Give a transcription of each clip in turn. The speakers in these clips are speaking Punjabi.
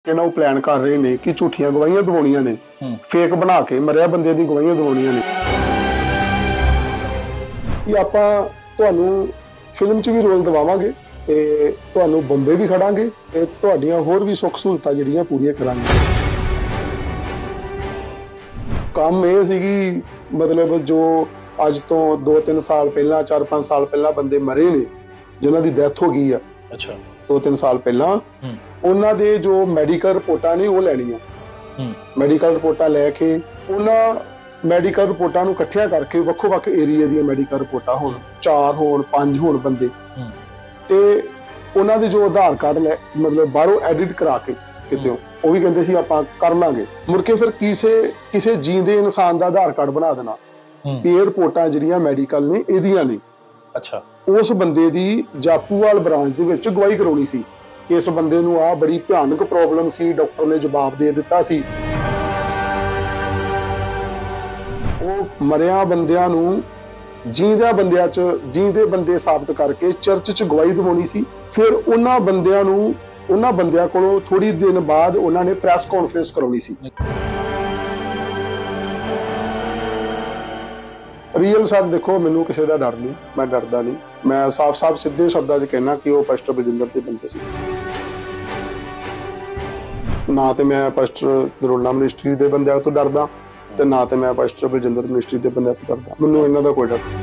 ਇਹਨਾਂ ਉਹ ਪਲਾਨ ਕਰ ਰਹੇ ਨੇ ਕਿ ਝੂਠੀਆਂ ਗਵਾਹੀਆਂ ਦਿਵਾਉਣੀਆਂ ਨੇ, ਫੇਕ ਬਣਾ ਕੇ ਮਰਿਆ ਬੰਦੇ ਦੀ ਗਵਾਹੀਆਂ ਦਿਵਾਉਣੀਆਂ ਨੇ ਕਿ ਆਪਾਂ ਤੁਹਾਨੂੰ ਫਿਲਮ 'ਚ ਵੀ ਰੋਲ ਦਿਵਾਵਾਂਗੇ ਤੇ ਤੁਹਾਨੂੰ ਬੰਬੇ ਵੀ ਖੜਾਂਗੇ ਤੇ ਤੁਹਾਡੀਆਂ ਹੋਰ ਵੀ ਸੁੱਖ ਸਹੂਲਤਾਂ ਜਿਹੜੀਆਂ ਪੂਰੀਆਂ ਕਰਾਂਗੇ। ਕੰਮ ਇਹ ਸੀਗੀ ਮਤਲਬ ਜੋ ਅੱਜ ਤੋਂ 2-3 ਸਾਲ ਪਹਿਲਾਂ 4-5 ਸਾਲ ਪਹਿਲਾਂ ਬੰਦੇ ਮਰੇ ਨੇ ਜਿਨ੍ਹਾਂ ਦੀ ਡੈਥ ਹੋ ਗਈ ਆ। ਅੱਛਾ 2-3 ਸਾਲ ਪਹਿਲਾਂ ਉਹਨਾਂ ਦੇ ਜੋ ਮੈਡੀਕਲ ਰਿਪੋਰਟਾਂ ਨੇ ਉਹ ਲੈਣੀਆਂ। ਮੈਡੀਕਲ ਰਿਪੋਰਟਾਂ ਲੈ ਕੇ ਉਹਨਾਂ ਮੈਡੀਕਲ ਰਿਪੋਰਟਾਂ ਨੂੰ ਇਕੱਠੀਆਂ ਕਰਕੇ ਵੱਖੋ-ਵੱਖ ਏਰੀਆ ਦੀਆਂ ਮੈਡੀਕਲ ਰਿਪੋਰਟਾਂ ਹੋਣ, 4 ਹੋਣ 5 ਹੋਣ ਬੰਦੇ ਤੇ ਉਹਨਾਂ ਦੇ ਜੋ ਆਧਾਰ ਕਾਰਡ ਮਤਲਬ ਬਾਹਰੋਂ ਐਡਿਟ ਕਰਾ ਕੇ ਕਿਤੇ ਉਹ ਵੀ ਕਹਿੰਦੇ ਸੀ ਆਪਾਂ ਕਰ ਲਾਂਗੇ। ਮੁੜ ਕੇ ਫਿਰ ਕਿਸੇ ਜੀਂਦੇ ਇਨਸਾਨ ਦਾ ਆਧਾਰ ਕਾਰਡ ਬਣਾ ਦੇਣਾ ਵੀ ਇਹ ਰਿਪੋਰਟਾਂ ਜਿਹੜੀਆਂ ਮੈਡੀਕਲ ਨੇ ਇਹਦੀਆਂ ਨੇ। ਅੱਛਾ ਉਸ ਬੰਦੇ ਦੀ ਜਾਪੂਵਾਲ ਬ੍ਰਾਂਚ ਦੇ ਵਿੱਚ ਗਵਾਹੀ ਕਰਾਉਣੀ ਸੀ ਕਿ ਇਸ ਬੰਦੇ ਨੂੰ ਆ ਬੜੀ ਭਿਆਨਕ ਪ੍ਰੋਬਲਮ ਸੀ, ਡਾਕਟਰ ਨੇ ਜਵਾਬ ਦੇ ਦਿੱਤਾ ਸੀ। ਉਹ ਮਰਿਆ ਬੰਦਿਆਂ ਨੂੰ ਜੀਂਦਿਆਂ ਬੰਦਿਆਂ 'ਚ ਜੀਂਦੇ ਬੰਦੇ ਸਾਬਤ ਕਰਕੇ ਚਰਚ 'ਚ ਗਵਾਹੀ ਦਿਵਾਉਣੀ ਸੀ। ਫਿਰ ਉਹਨਾਂ ਬੰਦਿਆਂ ਕੋਲੋਂ ਥੋੜੀ ਦਿਨ ਬਾਅਦ ਉਹਨਾਂ ਨੇ ਪ੍ਰੈਸ ਕਾਨਫਰੰਸ ਕਰਾਉਣੀ ਸੀ। ਰੀਅਲ ਸਰ ਦੇਖੋ ਮੈਨੂੰ ਕਿਸੇ ਦਾ ਡਰ ਨਹੀਂ, ਮੈਂ ਡਰਦਾ ਨਹੀਂ। ਮੈਂ ਸਾਫ਼ ਸਿੱਧੇ ਸ਼ਬਦਾਂ 'ਚ ਕਹਿਣਾ ਕਿ ਉਹ ਪਾਸਟਰ ਬਲਜਿੰਦਰ ਦੇ ਬੰਦੇ ਸੀ। ਨਾ ਤੇ ਮੈਂ ਪਾਸਟਰ ਨਰੋਲਾ ਮਿਨਿਸਟਰੀ ਦੇ ਬੰਦਿਆਂ ਤੋਂ ਡਰਦਾ ਤੇ ਨਾ ਤੇ ਮੈਂ ਪਾਸਟਰ ਬਲਜਿੰਦਰ ਮਿਨਿਸਟਰੀ ਦੇ ਬੰਦਿਆਂ ਤੋਂ ਡਰਦਾ। ਮੈਨੂੰ ਇਹਨਾਂ ਦਾ ਕੋਈ ਡਰ ਨਹੀਂ।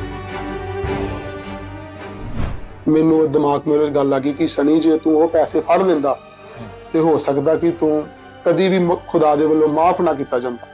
ਮੈਨੂੰ ਦਿਮਾਗ ਮੇਰੇ ਗੱਲ ਆ ਗਈ ਕਿ ਸਨੀ ਜੇ ਤੂੰ ਉਹ ਪੈਸੇ ਫੜ ਲੈਂਦਾ ਤੇ ਹੋ ਸਕਦਾ ਕਿ ਤੂੰ ਕਦੀ ਵੀ ਖੁਦਾ ਦੇ ਵੱਲੋਂ ਮਾਫ ਨਾ ਕੀਤਾ ਜਾਂਦਾ।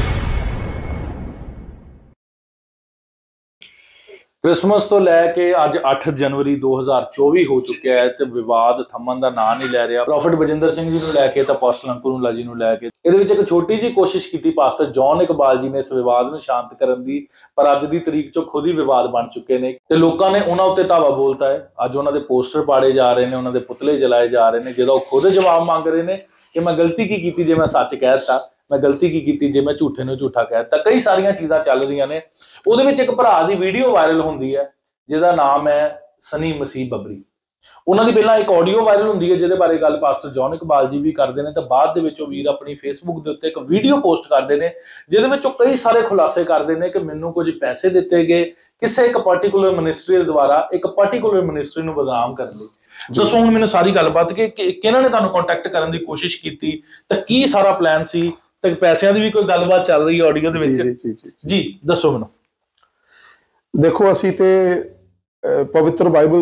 ਕ੍ਰਿਸਮਸ ਤੋਂ ਲੈ ਕੇ ਅੱਜ 8 ਜਨਵਰੀ 2024 ਹੋ ਚੁੱਕਿਆ ਹੈ ਤੇ ਵਿਵਾਦ ਥੰਮਣ ਦਾ ਨਾਂ ਨਹੀਂ ਲੈ ਰਿਹਾ। ਪ੍ਰੋਫੈਟ ਬਲਜਿੰਦਰ ਸਿੰਘ ਜੀ ਨੂੰ ਲੈ ਕੇ ਤਾਂ ਅਪੋਸਟਲ ਅੰਕੁਰ ਜੀ ਨੂੰ ਲੈ ਕੇ ਇਹਦੇ ਵਿੱਚ ਇੱਕ ਛੋਟੀ ਜਿਹੀ ਕੋਸ਼ਿਸ਼ ਕੀਤੀ ਪਾਸਟਰ ਜੌਨ ਇਕਬਾਲ ਜੀ ਨੇ ਇਸ ਵਿਵਾਦ ਨੂੰ ਸ਼ਾਂਤ ਕਰਨ ਦੀ, ਪਰ ਅੱਜ ਦੀ ਤਰੀਕ 'ਚੋਂ ਖੁਦ ਹੀ ਵਿਵਾਦ ਬਣ ਚੁੱਕੇ ਨੇ ਤੇ ਲੋਕਾਂ ਨੇ ਉਹਨਾਂ ਉੱਤੇ ਧਾਵਾ ਬੋਲਤਾ ਹੈ। ਅੱਜ ਉਹਨਾਂ ਦੇ ਪੋਸਟਰ ਪਾੜੇ ਜਾ ਰਹੇ ਨੇ, ਉਹਨਾਂ ਦੇ ਪੁਤਲੇ ਜਲਾਏ ਜਾ ਰਹੇ ਨੇ, ਜਿਹਦਾ ਉਹ ਖੁਦ ਜਵਾਬ ਮੰਗ ਰਹੇ ਨੇ ਕਿ ਮੈਂ ਗਲਤੀ ਕੀ ਕੀਤੀ ਜੇ ਮੈਂ ਸੱਚ ਕਹਿ ਦਿੱਤਾ, ਮੈਂ ਗਲਤੀ ਕੀ ਕੀਤੀ ਜੇ ਮੈਂ ਝੂਠੇ ਨੂੰ ਝੂਠਾ ਕਹਿ ਦਿੱਤਾ। ਕਈ ਸਾਰੀਆਂ ਚੀਜ਼ਾਂ ਚੱਲ ਰਹੀਆਂ ਨੇ। ਉਹਦੇ ਵਿੱਚ ਇੱਕ ਭਰਾ ਦੀ ਵੀਡੀਓ ਵਾਇਰਲ ਹੁੰਦੀ ਹੈ ਜਿਹਦਾ ਨਾਮ ਹੈ ਸਨੀ ਮਸੀਹ ਬੱਬਰੀ। ਉਹਨਾਂ ਦੀ ਪਹਿਲਾਂ ਇੱਕ ਆਡੀਓ ਵਾਇਰਲ ਹੁੰਦੀ ਹੈ ਜਿਹਦੇ ਬਾਰੇ ਗੱਲ ਪਾਸਟਰ ਜੌਨ ਇਕਬਾਲ ਜੀ ਵੀ ਕਰਦੇ ਨੇ ਤੇ ਬਾਅਦ ਦੇ ਵਿੱਚ ਉਹ ਵੀਰ ਆਪਣੀ ਫੇਸਬੁੱਕ ਦੇ ਉੱਤੇ ਇੱਕ ਵੀਡੀਓ ਪੋਸਟ ਕਰਦੇ ਨੇ ਜਿਹਦੇ ਵਿੱਚ ਉਹ ਕਈ ਸਾਰੇ ਖੁਲਾਸੇ ਕਰਦੇ ਨੇ ਕਿ ਮੈਨੂੰ ਕੁਝ ਪੈਸੇ ਦਿੱਤੇ ਗਏ ਕਿਸੇ ਇੱਕ ਪਾਰਟੀਕੂਲਰ ਮਿਨਿਸਟਰੀ ਦੇ ਦੁਆਰਾ ਇੱਕ ਪਾਰਟੀਕੂਲਰ ਮਿਨਿਸਟਰੀ ਨੂੰ ਬਦਨਾਮ ਕਰਨ ਲਈ। ਦੱਸੋ ਹੁਣ ਮੈਨੂੰ ਸਾਰੀ ਗੱਲਬਾਤ ਕਿ ਕਿਹਨਾਂ ਨੇ ਤੁਹਾਨੂੰ ਕੰਟੈਕਟ ਕਰਨ ਦੀ ਕੋਸ਼ਿਸ਼ ਕੀਤੀ ਤੇ ਕੀ ਸਾਰਾ ਪਲਾਨ ਸੀ ਤੇ ਪੈਸਿਆਂ ਦੀ ਵੀ ਕੋਈ ਗੱਲਬਾਤ ਚੱਲ ਰਹੀ ਹੈ ਆਡੀਓ ਦੇ ਵਿੱਚ? ਜੀ ਦੱਸੋ ਮੈਨੂੰ। ਦੇਖੋ ਅਸੀਂ ਤੇ ਪਵਿੱਤਰ ਬਾਈਬਲ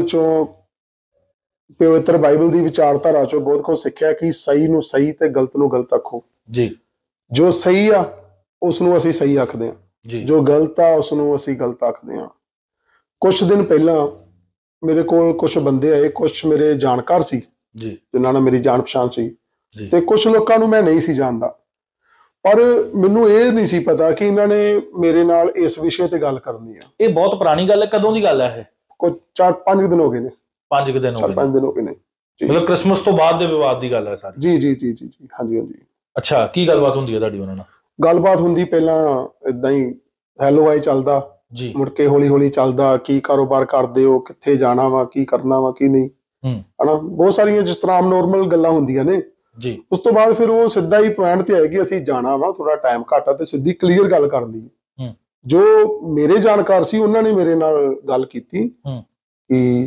ਦੀ ਵਿਚਾਰਧਾਰਾ ਚੋਂ ਬਹੁਤ ਕੁਝ ਸਿੱਖਿਆ ਕਿ ਸਹੀ ਨੂੰ ਸਹੀ ਤੇ ਗਲਤ ਨੂੰ ਗਲਤ ਆਖੋ ਜੀ। ਜੋ ਸਹੀ ਆ ਉਸ ਨੂੰ ਅਸੀਂ ਸਹੀ ਆਖਦੇ ਹਾਂ, ਜੋ ਗਲਤ ਆ ਉਸ ਨੂੰ ਅਸੀਂ ਗਲਤ ਆਖਦੇ ਹਾਂ। ਕੁਝ ਦਿਨ ਪਹਿਲਾਂ ਮੇਰੇ ਕੋਲ ਕੁਝ ਬੰਦੇ ਆਏ, ਕੁਝ ਮੇਰੇ ਜਾਣਕਾਰ ਸੀ ਜੀ ਜਿਨ੍ਹਾਂ ਨਾਲ ਮੇਰੀ ਜਾਣ ਪਛਾਣ ਸੀ ਤੇ ਕੁਝ ਲੋਕਾਂ ਨੂੰ ਮੈਂ ਨਹੀਂ ਸੀ ਜਾਣਦਾ। ਪਰ ਮੈਨੂੰ ਇਹ ਨਹੀਂ ਸੀ ਪਤਾ ਕਿ ਇਹਨਾਂ ਨੇ ਮੇਰੇ ਨਾਲ ਇਸ ਵਿਸ਼ੇ ਤੇ ਗੱਲ ਕਰਨੀ ਆ। ਇਹ ਬਹੁਤ ਪੁਰਾਣੀ ਗੱਲ ਹੈ, ਕਦੋਂ ਦੀ ਗੱਲ ਹੈ? ਇਹ ਕੁਝ 4-5 ਦਿਨ ਹੋ ਗਏ ਨੇ। 5 ਦਿਨ ਹੋ ਗਏ? 4-5 ਦਿਨ ਹੋ ਗਏ ਨੇ। ਮਤਲਬ ਕ੍ਰਿਸਮਸ ਤੋਂ ਬਾਅਦ ਦੇ ਵਿਵਾਦ ਦੀ ਗੱਲ ਹੈ ਸਾਰੀ? ਜੀ ਹਾਂਜੀ। ਅੱਛਾ ਕੀ ਗੱਲਬਾਤ ਹੁੰਦੀ ਹੈ ਤੁਹਾਡੀ ਉਹਨਾਂ ਨਾਲ? ਗੱਲਬਾਤ ਹੁੰਦੀ ਪਹਿਲਾਂ ਏਦਾਂ ਹੀ ਹੈਲੋ ਹਾਈ ਚੱਲਦਾ ਜੀ, ਮੁੜ ਕੇ ਹੌਲੀ ਚੱਲਦਾ ਕੀ ਕਾਰੋਬਾਰ ਕਰਦੇ ਹੋ, ਕਿੱਥੇ ਜਾਣਾ ਵਾ, ਕੀ ਕਰਨਾ ਵਾ, ਕੀ ਨਹੀਂ, ਹਨਾ ਬਹੁਤ ਸਾਰੀਆਂ ਜਿਸ ਤਰ੍ਹਾਂ ਨੋਰਮਲ ਗੱਲਾਂ ਹੁੰਦੀਆਂ ਨੇ ਜੀ। ਉਸ ਤੋਂ ਬਾਅਦ ਫਿਰ ਉਹ ਸਿੱਧਾ ਹੀ ਪੁਆਇੰਟ ਤੇ ਆਏ ਕਿ ਅਸੀਂ ਜਾਣਾ ਵਾ, ਥੋੜਾ ਟਾਈਮ ਘੱਟ ਆ ਤੇ ਸਿੱਧੀ ਕਲੀਅਰ ਗੱਲ ਕਰ ਲਈ। ਜੋ ਮੇਰੇ ਜਾਣਕਾਰ ਸੀ ਉਹਨਾਂ ਨੇ ਮੇਰੇ ਨਾਲ ਗੱਲ ਕੀਤੀ ਕਿ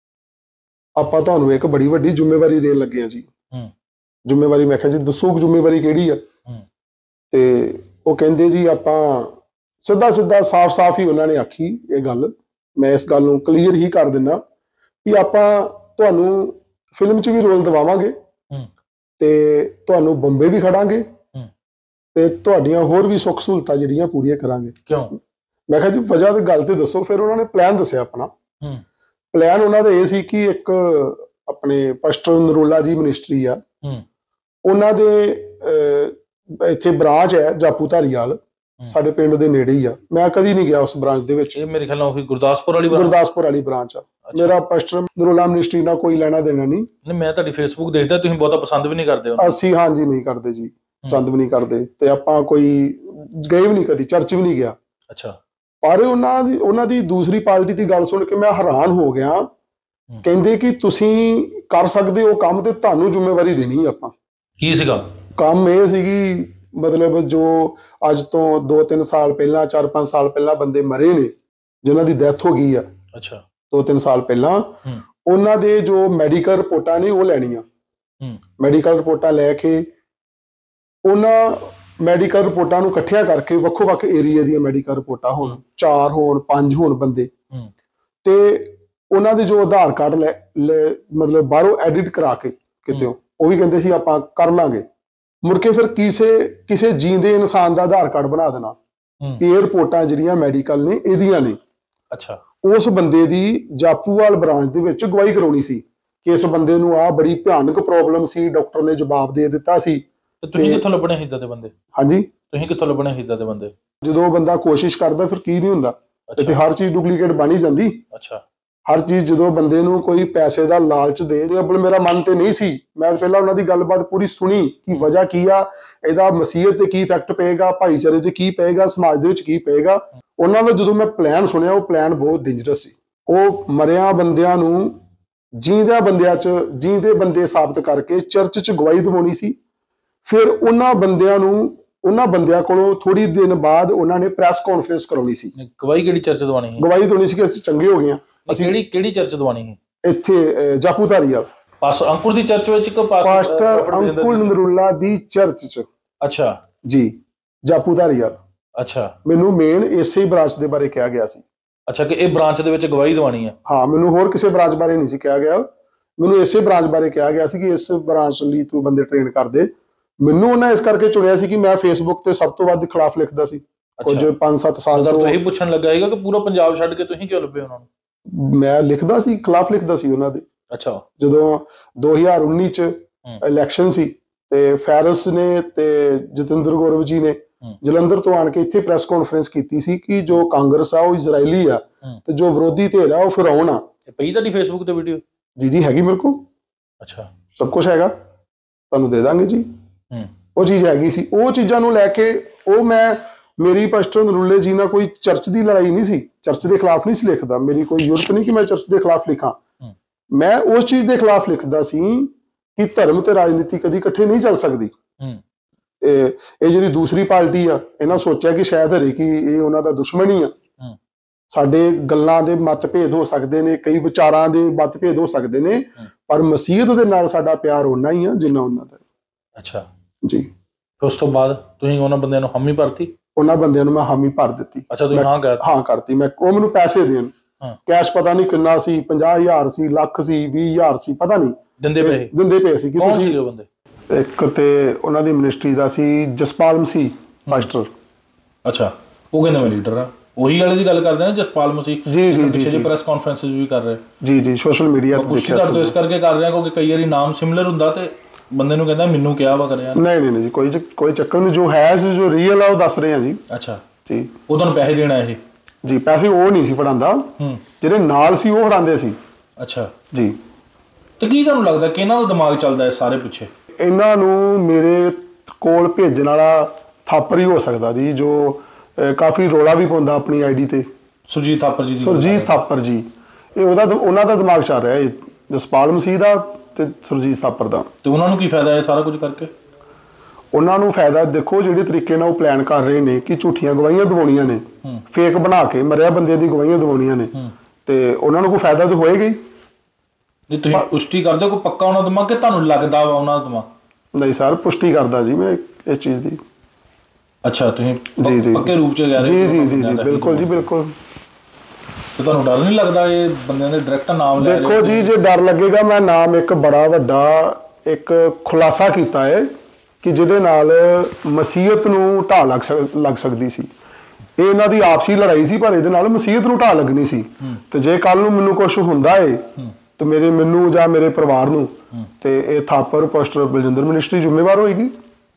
ਆਪਾਂ ਤੁਹਾਨੂੰ ਇੱਕ ਬੜੀ ਵੱਡੀ ਜ਼ਿੰਮੇਵਾਰੀ ਦੇਣ ਲੱਗੇ ਆ ਜੀ। ਜ਼ਿੰਮੇਵਾਰੀ? ਮੈਂ ਕਿਹਾ ਜੀ ਦੱਸੋ ਜ਼ਿੰਮੇਵਾਰੀ ਕਿਹੜੀ ਆ? ਤੇ ਉਹ ਕਹਿੰਦੇ ਜੀ ਆਪਾਂ ਸਿੱਧਾ ਸਾਫ਼ ਹੀ ਉਹਨਾਂ ਨੇ ਆਖੀ ਇਹ ਗੱਲ। ਮੈਂ ਇਸ ਗੱਲ ਨੂੰ ਕਲੀਅਰ ਹੀ ਕਰ ਦਿੰਦਾ ਕਿ ਆਪਾਂ ਤੁਹਾਨੂੰ ਫਿਲਮ 'ਚ ਵੀ ਰੋਲ ਦਿਵਾਵਾਂਗੇ ਤੇ ਤੁਹਾਨੂੰ ਬੰਬੇ ਵੀ ਖੜਾਂਗੇ ਤੇ ਤੁਹਾਡੀਆਂ ਹੋਰ ਵੀ ਸੁੱਖ ਸਹੂਲਤਾਂ ਜਿਹੜੀਆਂ ਪੂਰੀਆਂ ਕਰਾਂਗੇ। ਕਿਉਂ? ਮੈਂ ਕਿਹਾ ਜੀ ਵਜ੍ਹਾ ਤੇ ਗੱਲ ਤੇ ਦੱਸੋ। ਫਿਰ ਉਹਨਾਂ ਨੇ ਪਲਾਨ ਦੱਸਿਆ ਆਪਣਾ। ਪਲਾਨ ਉਹਨਾਂ ਦਾ ਇਹ ਸੀ ਕਿ ਇੱਕ ਆਪਣੇ ਪਾਸਟਰ ਨਰੋਲਾ ਜੀ ਮਿਨਿਸਟਰੀ ਆ, ਉਹਨਾਂ ਦੇ ਇੱਥੇ ਬ੍ਰਾਂਚ ਹੈ ਜਾਪੂ ਧਾਰੀਵਾਲ, ਸਾਡੇ ਪਿੰਡ ਦੇ ਨੇੜੇ ਹੀ ਆ। ਮੈਂ ਕਦੀ ਨਹੀਂ ਗਿਆ ਉਸ ਬ੍ਰਾਂਚ ਦੇ ਵਿੱਚ। ਇਹ ਮੇਰੇ ਖਿਆਲ ਨਾਲ ਉਹੀ ਗੁਰਦਾਸਪੁਰ ਵਾਲੀ ਬ੍ਰਾਂਚ ਆ। ਮੇਰਾ ਪਾਸਟਰ ਨਰੋਲਾ ਮਿਨਿਸਟਰੀ ਨਾਲ ਕੋਈ ਲੈਣਾ ਦੇਣਾ ਨਹੀਂ। ਮੈਂ ਤੁਹਾਡੀ ਫੇਸਬੁੱਕ ਦੇਖਦਾ, ਤੁਸੀਂ ਬਹੁਤਾ ਪਸੰਦ ਵੀ ਨਹੀਂ ਕਰਦੇ? ਅਸੀਂ ਹਾਂਜੀ ਨਹੀਂ ਕਰਦੇ ਜੀ, ਪਸੰਦ ਵੀ ਨਹੀਂ ਕਰਦੇ ਤੇ ਆਪਾਂ ਕੋਈ ਗਏ ਵੀ ਨਹੀਂ, ਕਦੀ ਚਰਚ ਵੀ ਨਹੀਂ ਗਿਆ। ਅੱਛਾ। ਪਰ ਉਹਨਾਂ ਦੀ ਦੂਸਰੀ ਪਾਰਟੀ ਦੀ ਗੱਲ ਸੁਣ ਕੇ ਮੈਂ ਹੈਰਾਨ ਹੋ ਗਿਆ। ਕਹਿੰਦੇ ਕਿ ਤੁਸੀਂ ਕਰ ਸਕਦੇ ਹੋ ਕੰਮ ਤੇ ਤੁਹਾਨੂੰ ਜ਼ਿੰਮੇਵਾਰੀ ਦੇਣੀ ਆਪਾਂ। ਕੀ ਸੀਗਾ ਕੰਮ? ਇਹ ਸੀਗੀ ਮਤਲਬ ਜੋ ਅੱਜ ਤੋਂ 2-3 ਸਾਲ ਪਹਿਲਾਂ 4-5 ਸਾਲ ਪਹਿਲਾਂ ਬੰਦੇ ਮਰੇ ਨੇ ਜਿਨ੍ਹਾਂ ਦੀ ਡੈਥ ਹੋ ਗਈ ਆ, ਅੱਛਾ 2-3 ਸਾਲ ਪਹਿਲਾਂ, ਉਹਨਾਂ ਦੇ ਜੋ ਮੈਡੀਕਲ ਰਿਪੋਰਟਾਂ ਨੇ ਉਹ ਲੈਣੀਆਂ। ਮੈਡੀਕਲ ਰਿਪੋਰਟਾਂ ਲੈ ਕੇ ਉਹਨਾਂ ਮੈਡੀਕਲ ਰਿਪੋਰਟਾਂ ਨੂੰ ਇਕੱਠੀਆਂ ਕਰਕੇ ਵੱਖੋ-ਵੱਖ ਏਰੀਆ ਦੀਆਂ ਮੈਡੀਕਲ ਰਿਪੋਰਟਾਂ ਹੋਣ, 4 ਹੋਣ 5 ਹੋਣ ਬੰਦੇ, ਤੇ ਉਹਨਾਂ ਦੇ ਜੋ ਆਧਾਰ ਕਾਰਡ ਮਤਲਬ ਬਾਹਰੋਂ ਐਡਿਟ ਕਰਾ ਕੇ ਕਿਤੇ ਉਹ ਵੀ ਕਹਿੰਦੇ ਸੀ ਆਪਾਂ ਕਰ ਲਾਂਗੇ। ਮੁੜ ਕੇ ਫਿਰ ਕਿਸੇ ਜੀਂਦੇ ਇਨਸਾਨ ਦਾ ਆਧਾਰ ਕਾਰਡ ਬਣਾ ਦੇਣਾ ਕਿ ਇਹ ਰਿਪੋਰਟਾਂ ਜਿਹੜੀਆਂ ਮੈਡੀਕਲ ਨੇ ਇਹਦੀਆਂ ਨੇ। ਅੱਛਾ। ਉਸ ਬੰਦੇ ਦੀ ਜਾਪੂਵਾਲ ਬ੍ਰਾਂਚ ਦੇ ਵਿੱਚ ਗਵਾਹੀ ਕਰਾਉਣੀ ਸੀ ਕਿ ਇਸ ਬੰਦੇ ਨੂੰ ਆ ਬੜੀ ਭਿਆਨਕ ਪ੍ਰੋਬਲਮ ਸੀ, ਡਾਕਟਰ ਨੇ ਜਵਾਬ ਦੇ ਦਿੱਤਾ ਸੀ। ਤੇ ਤੁਸੀਂ ਕਿੱਥੋਂ ਲੱਭਣੇ ਏਦਾਂ ਦੇ ਬੰਦੇ? ਹਾਂਜੀ, ਤੁਸੀਂ ਕਿੱਥੋਂ ਲੱਭਣੇ ਏਦਾਂ ਦੇ ਬੰਦੇ? ਜਦੋਂ ਬੰਦਾ ਕੋਸ਼ਿਸ਼ ਕਰਦਾ ਫਿਰ ਕੀ ਨਹੀਂ ਹੁੰਦਾ, ਤੇ ਹਰ ਚੀਜ਼ ਡੁਪਲੀਕੇਟ ਬਣ ਹੀ ਜਾਂਦੀ। ਅੱਛਾ। ਹਰ ਚੀਜ਼ ਜਦੋਂ ਬੰਦੇ ਨੂੰ ਕੋਈ ਪੈਸੇ ਦਾ ਲਾਲਚ ਦੇ, ਮੇਰਾ ਮਨ ਤੇ ਨਹੀਂ ਸੀ, ਮੈਂ ਪਹਿਲਾਂ ਉਹਨਾਂ ਦੀ ਗੱਲਬਾਤ ਪੂਰੀ ਸੁਣੀ ਕਿ ਵਜ੍ਹਾ ਕੀ ਆ, ਇਹਦਾ ਮਸੀਹਤ ਤੇ ਕੀ ਇਫੈਕਟ ਪਏਗਾ, ਭਾਈਚਾਰੇ ਤੇ ਕੀ ਪਏਗਾ, ਸਮਾਜ ਦੇ ਵਿੱਚ ਕੀ ਪਏਗਾ। ਉਹਨਾਂ ਦਾ ਜਦੋਂ ਮੈਂ ਪਲਾਨ ਸੁਣਿਆ, ਉਹ ਪਲਾਨ ਬਹੁਤ ਡੇਂਜਰਸ ਸੀ। ਉਹ ਮਰਿਆ ਬੰਦਿਆਂ ਨੂੰ ਜੀਂਦੇ ਬੰਦੇ ਸਾਬਤ ਕਰਕੇ ਚਰਚ 'ਚ ਗਵਾਹੀ ਦਿਵਾਉਣੀ ਸੀ। ਫਿਰ ਉਹਨਾਂ ਬੰਦਿਆਂ ਕੋਲੋਂ ਥੋੜੀ ਦਿਨ ਬਾਅਦ ਉਹਨਾਂ ਨੇ ਪ੍ਰੈਸ ਕਾਨਫਰੰਸ ਕਰਾਉਣੀ ਸੀ। ਗਵਾਹੀ ਕਿਹੜੀ ਚਰਚ ਦਵਾਉਣੀ ਸੀ? ਗਵਾਹੀ ਦਿਵਾਉਣੀ ਸੀ ਕਿ ਅਸੀਂ ਚੰਗੇ ਹੋ ਗਏ ਹਾਂ। ਅਸੀਂ ਕਿਹੜੀ ਚਰਚ ਦਵਾਉਣੀ ਸੀ? ਇੱਥੇ ਜਾਪੂਧਾਰੀ ਆ, ਪਾਸਟਰ ਅੰਕੁਰ ਦੀ ਚਰਚ ਵਿੱਚ ਕਿ ਪਾਸਟਰ ਅੰਕੁਰ ਨਰੂਲਾ ਦੀ ਚਰਚ 'ਚ। ਅੱਛਾ ਜੀ, ਜਾਪੂਧਾਰੀ ਆ। ਅੱਛਾ। ਮੈਨੂੰ ਮੇਨ ਇਸੇ ਬ੍ਰਾਂਚ ਦੇ ਬਾਰੇ ਕਿਹਾ ਗਿਆ ਸੀ। ਅੱਛਾ, ਕਿ ਇਹ ਬ੍ਰਾਂਚ ਦੇ ਵਿੱਚ ਗਵਾਹੀ ਦਵਾਉਣੀ ਆ? ਹਾਂ, ਮੈਨੂੰ ਹੋਰ ਕਿਸੇ ਬ੍ਰਾਂਚ ਬਾਰੇ ਨਹੀਂ ਸੀ ਕਿਹਾ ਗਿਆ, ਮੈਨੂੰ ਇਸੇ ਬ੍ਰਾਂਚ ਬਾਰੇ ਕਿਹਾ ਗਿਆ ਸੀ ਕਿ ਇਸ ਬ੍ਰਾਂਚ ਲਈ ਤੂੰ ਬੰਦੇ ਟ੍ਰੇਨ ਕਰ ਦੇ। ਮੈਨੂੰ ਉਹਨਾਂ ਇਸ ਕਰਕੇ ਚੁਣਿਆ ਸੀ ਕਿ ਮੈਂ ਫੇਸਬੁੱਕ ਤੇ ਸਭ ਤੋਂ ਵੱਧ ਖਿਲਾਫ ਲਿਖਦਾ ਸੀ ਕੁਝ 5-7 ਸਾਲ ਤੋਂ। ਤੁਸੀਂ ਪੁੱਛਣ ਲੱਗਾ ਹੈਗਾ ਕਿ ਪੂਰਾ ਪੰਜਾਬ ਛੱਡ ਕੇ ਤੁਸੀਂ ਕਿਉਂ ਲੱਭੇ ਉਹਨਾਂ ਨੂੰ? ਮੈਂ ਲਿਖਦਾ ਸੀ, ਖਿਲਾਫ ਲਿਖਦਾ ਸੀ ਉਹਨਾਂ ਦੇ। ਅੱਛਾ। ਜਦੋਂ 2019 ਚ ਇਲੈਕਸ਼ਨ ਸੀ ਤੇ ਫੈਰਸ ਨੇ ਤੇ ਜਤਿੰਦਰ ਗੌਰਵ ਜੀ ਨੇ ਜਲੰਧਰ ਤੋਂ ਆਣ ਕੇ ਇੱਥੇ ਪ੍ਰੈਸ ਕਾਨਫਰੰਸ ਕੀਤੀ ਸੀ ਕਿ ਜੋ ਕਾਂਗਰਸ ਆ ਉਹ ਇਜ਼ਰਾਈਲੀ ਆ ਤੇ ਜੋ ਵਿਰੋਧੀ ਧਿਰ ਆ ਉਹ ਫਿਰੌਨ ਆ। ਪਈ ਤੁਹਾਡੀ ਫੇਸਬੁੱਕ ਤੇ ਵੀਡੀਓ? ਜੀ ਹੈਗੀ ਮੇਰੇ ਕੋਲ। ਅੱਛਾ। ਸਭ ਕੁਝ ਹੈਗਾ, ਤੁਹਾਨੂੰ ਦੇ ਦਾਂਗੇ ਜੀ। ਉਹ ਚੀਜ਼ ਹੈਗੀ ਸੀ। ਉਹ ਚੀਜ਼ਾਂ ਨੂੰ ਲੈ ਕੇ ਮੇਰੀ ਪਾਸਟਰ ਨਰੂਲੇ ਜੀ ਨਾਲ ਕੋਈ ਚਰਚ ਦੀ ਲੜਾਈ ਨਹੀਂ ਸੀ, ਚਰਚ ਦੇ ਖਿਲਾਫ ਨਹੀਂ ਸੀ ਲਿਖਦਾ। ਮੇਰੀ ਕੋਈ ਜ਼ਰੂਰਤ ਨਹੀਂ ਕਿ ਮੈਂ ਚਰਚ ਦੇ ਖਿਲਾਫ ਲਿਖਾਂ। ਮੈਂ ਉਸ ਚੀਜ਼ ਦੇ ਖਿਲਾਫ ਲਿਖਦਾ ਸੀ ਕਿ ਧਰਮ ਤੇ ਰਾਜਨੀਤੀ ਕਦੀ ਇਕੱਠੇ ਨਹੀਂ ਚੱਲ ਸਕਦੀ। ਇਹ ਜਿਹੜੀ ਦੂਸਰੀ ਪਾਰਟੀ ਆ, ਇਹਨਾਂ ਸੋਚਿਆ ਕਿ ਸ਼ਾਇਦ ਹਰੇਕ ਇਹ ਉਹਨਾਂ ਦਾ ਦੁਸ਼ਮਣ ਹੀ ਆ। ਸਾਡੇ ਗੱਲਾਂ ਦੇ ਮਤਭੇਦ ਹੋ ਸਕਦੇ ਨੇ, ਕਈ ਵਿਚਾਰਾਂ ਦੇ ਮਤਭੇਦ ਹੋ ਸਕਦੇ ਨੇ, ਪਰ ਮਸੀਹਤ ਦੇ ਨਾਲ ਸਾਡਾ ਪਿਆਰ ਓਨਾ ਹੀ ਆ ਜਿੰਨਾ ਉਹਨਾਂ ਦਾ। ਅੱਛਾ ਜੀ। ਉਸ ਤੋਂ ਬਾਅਦ ਤੁਸੀਂ ਉਹਨਾਂ ਬੰਦਿਆਂ ਨੂੰ ਹਾਮੀ ਭਰਤੀ? ਉਹਨਾਂ ਬੰਦਿਆਂ ਨੂੰ ਮੈਂ ਹਾਮੀ ਭਰ ਦਿੱਤੀ। ਅੱਛਾ, ਤੁਸੀਂ ਹਾਂ ਕਰਤੀ। ਉਹ ਮੈਨੂੰ ਪੈਸੇ ਦੇਣ, ਕੈਸ਼ ਪਤਾ ਨਹੀਂ ਕਿੰਨਾ ਸੀ, 50,000 ਸੀ, ਲੱਖ ਸੀ, 20,000 ਸੀ, ਪਤਾ ਨਹੀਂ, ਦਿੰਦੇ ਪਏ ਸੀ। ਕੌਣ ਸੀ ਉਹ ਬੰਦੇ? ਇੱਕ ਤੇ ਉਹਨਾਂ ਦੀ ਮਿਨਿਸਟਰੀ ਦਾ ਸੀ ਜਸਪਾਲ ਮਸੀਹ ਪਾਸਟਰ। ਅੱਛਾ, ਉਹ ਕਹਿੰਦੇ ਮੈਂ ਲੀਡਰ ਆ। ਉਹੀ ਵਾਲੇ ਦੀ ਗੱਲ ਕਰਦੇ ਨੇ ਜਸਪਾਲ ਮਸੀਹ? ਜੀ ਪਿੱਛੇ ਜਿਹੇ ਪ੍ਰੈਸ ਕਾਨਫਰੰਸ ਵੀ ਕਰ ਰਹੇ। ਜੀ ਸੋਸ਼ਲ ਮੀਡੀਆ ਤੇ ਦੇਖਿਆ। ਤੁਹਾਡੇ ਤੋਂ ਇਸ ਕਰਕੇ ਕਰ ਰਿਹਾ ਕਿਉਂਕਿ ਕਈ ਵਾਰੀ ਨਾਮ ਸਿਮਿਲਰ ਹੁੰਦਾ ਤੇ ਬੰਦੇ ਨੂੰ ਕਹਿੰਦਾ ਮੈਨੂੰ ਕਿਹਾ ਵਾ ਕਰਿਆ। ਨਹੀਂ ਜੀ, ਕੋਈ ਚੱਕਰ ਨਹੀਂ। ਜੋ ਹੈ ਜੋ ਰੀਅਲ ਆ ਉਹ ਦੱਸ ਰਹੇ ਆ ਜੀ। ਅੱਛਾ ਜੀ। ਉਹ ਤੁਹਾਨੂੰ ਪੈਸੇ ਦੇਣਾ ਇਹ? ਜੀ, ਪੈਸੇ ਉਹ ਨਹੀਂ ਸੀ ਫੜਾਉਂਦਾ, ਜਿਹੜੇ ਨਾਲ ਸੀ ਉਹ ਫੜਾਉਂਦੇ ਸੀ। ਅੱਛਾ ਜੀ। ਤੇ ਕੀ ਤੁਹਾਨੂੰ ਲੱਗਦਾ ਕਿ ਇਹਨਾਂ ਦਾ ਦਿਮਾਗ ਚੱਲਦਾ ਹੈ ਸਾਰੇ ਪਿੱਛੇ? ਇਹਨਾਂ ਨੂੰ ਮੇਰੇ ਕੋਲ ਭੇਜਣ ਵਾਲਾ ਥਾਪਰ ਹੀ ਹੋ ਸਕਦਾ ਜੀ, ਜੋ ਕਾਫੀ ਰੋਲਾ ਵੀ ਪਾਉਂਦਾ ਆਪਣੀ ਆਈਡੀ ਤੇ। ਸੁਰਜੀਤ ਥਾਪਰ ਜੀ? ਸੁਰਜੀਤ ਥਾਪਰ ਜੀ, ਇਹ ਉਹਨਾਂ ਦਾ ਦਿਮਾਗ ਚੱਲ ਰਿਹਾ ਹੈ, ਜਸਪਾਲ ਮਸੀਹ ਦਾ ਤੇ ਸੁਰਜੀਤ ਥਾਪਰ ਦਾ। ਤੇ ਉਹਨਾਂ ਨੂੰ ਕੀ ਫਾਇਦਾ ਹੈ ਸਾਰਾ ਕੁਝ ਕਰਕੇ? ਉਹਨਾਂ ਨੂੰ ਫਾਇਦਾ ਦੇਖੋ, ਜਿਹੜੇ ਤਰੀਕੇ ਨਾਲ ਉਹ ਪਲਾਨ ਕਰ ਰਹੇ ਨੇ ਕਿ ਝੂਠੀਆਂ ਗਵਾਹੀਆਂ ਦਿਵਾਉਣੀਆਂ ਨੇ, ਫੇਕ ਬਣਾ ਕੇ ਮਰਿਆ ਬੰਦੇ ਦੀ ਗਵਾਹੀਆਂ ਦਿਵਾਉਣੀਆਂ ਨੇ, ਤੇ ਉਹਨਾਂ ਨੂੰ ਕੋਈ ਫਾਇਦਾ ਤਾਂ ਹੋਏਗਾ ਹੀ। ਜੇ ਤੁਸੀਂ ਪੁਸ਼ਟੀ ਕਰਦੇ ਹੋ ਕੋਈ ਪੱਕਾ ਉਹਨਾਂ ਦਾ ਦਿਮਾਗ ਕਿ ਤੁਹਾਨੂੰ ਲੱਗਦਾ ਵਾ ਉਹਨਾਂ ਦਾ ਦਿਮਾਗ? ਨਹੀਂ ਸਰ, ਪੁਸ਼ਟੀ ਕਰਦਾ ਜੀ ਮੈਂ ਇਸ ਚੀਜ਼ ਦੀ। ਅੱਛਾ, ਤੁਸੀਂ ਪੱਕੇ ਰੂਪ ਚ ਕਹਿ ਰਹੇ? ਜੀ ਬਿਲਕੁਲ ਜੀ, ਬਿਲਕੁਲ। ਤੇ ਤੁਹਾਨੂੰ ਡਰ ਨਹੀਂ ਲੱਗਦਾ ਇਹ ਬੰਦਿਆਂ ਦੇ ਡਾਇਰੈਕਟ ਨਾਮ ਲੈ ਰਹੇ? ਦੇਖੋ ਜੀ, ਜੇ ਡਰ ਲੱਗੇਗਾ, ਮੈਂ ਨਾਮ ਇੱਕ ਬੜਾ ਵੱਡਾ ਇੱਕ ਖੁਲਾਸਾ ਕੀਤਾ ਹੈ ਕਿ ਜਿਹਦੇ ਨਾਲ ਮਸੀਹਤ ਨੂੰ ਢਾਹ ਲੱਗ ਸਕਦੀ ਸੀ। ਇਹ ਇਹਨਾਂ ਦੀ ਆਪਸੀ ਲੜਾਈ ਸੀ, ਪਰ ਇਹਦੇ ਨਾਲ ਮਸੀਹਤ ਨੂੰ ਢਾਹ ਲੱਗਣੀ ਸੀ। ਤੇ ਜੇ ਕੱਲ ਨੂੰ ਮੈਨੂੰ ਕੁਝ ਹੁੰਦਾ ਏ ਤੇ ਮੈਨੂੰ ਜਾਂ ਮੇਰੇ ਪਰਿਵਾਰ ਨੂੰ, ਤੇ ਇਹ ਥਾਪਰ ਪਾਸਟਰ ਬਲਜਿੰਦਰ ਮਿਨਿਸਟਰੀ ਜ਼ਿੰਮੇਵਾਰ ਹੋਏਗੀ।